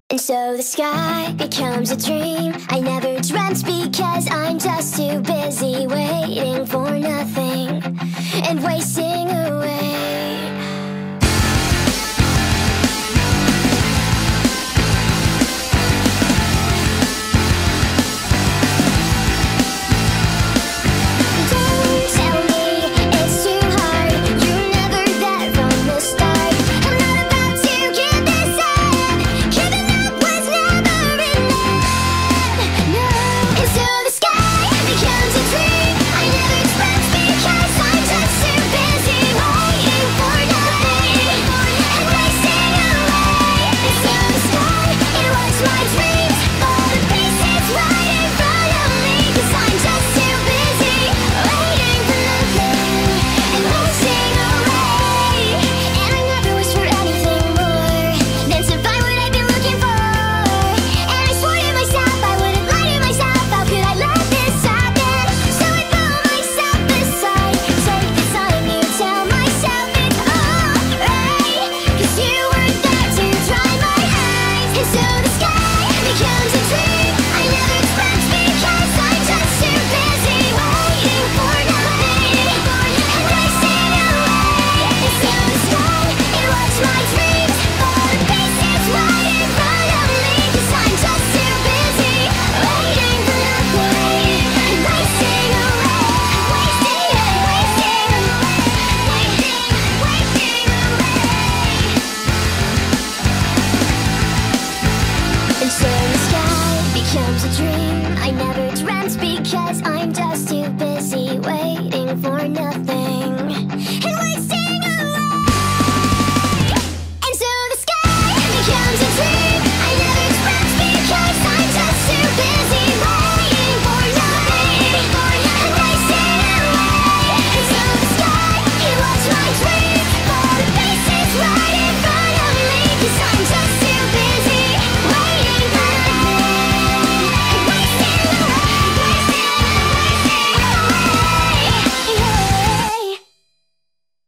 And so the sky becomes a dream I never dreamt, because I'm just too busy waiting for nothing and wasting away. Becomes a dream I never dreamt, because I'm just